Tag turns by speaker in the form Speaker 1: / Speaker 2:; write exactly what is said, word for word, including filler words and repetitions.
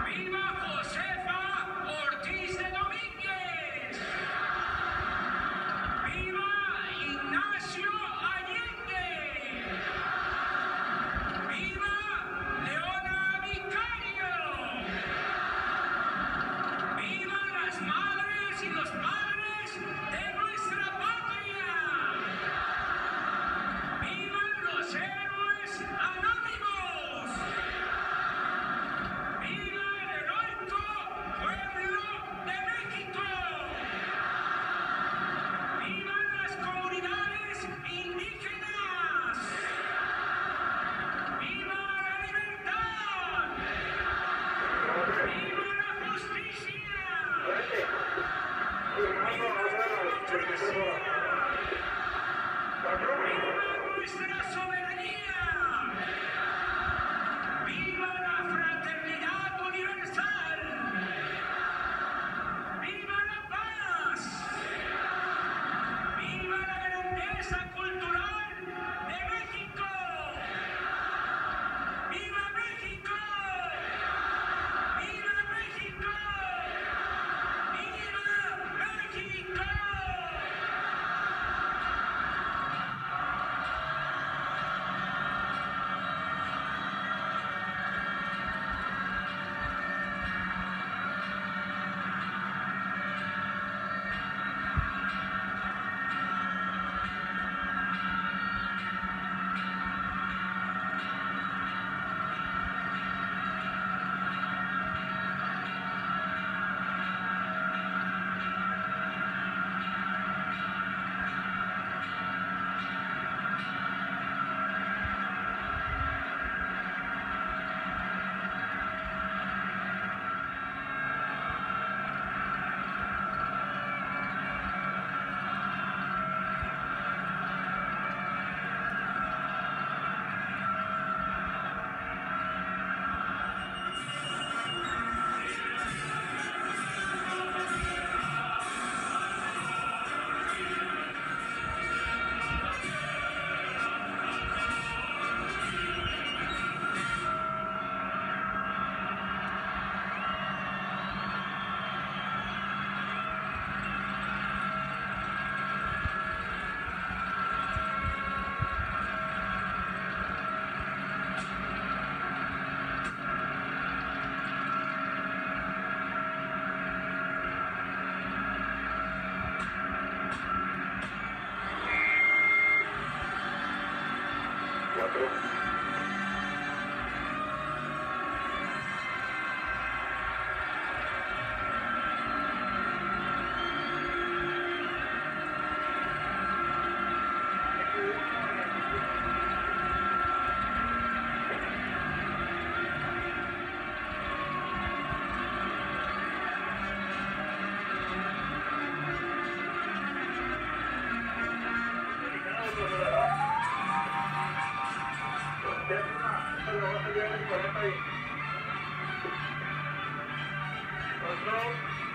Speaker 1: ¡Viva Josefa Ortiz de Domínguez! ¡Viva Ignacio Allende! ¡Viva Leona Vicario! ¡Viva las madres y los padres de nuestra patria! ¡Vivan los héroes anónimos! ¡Viva el heroico pueblo de México! ¡Vivan las comunidades indígenas! ¡Viva la libertad! ¡Viva la justicia! ¡Viva la democracia! ¡Viva nuestra soberanía! ¡Viva la fraternidad universal! ¡Viva la paz! ¡Viva la grandeza cultural de México! ¡Viva México! ¡Viva México! ¡Viva México!
Speaker 2: Control.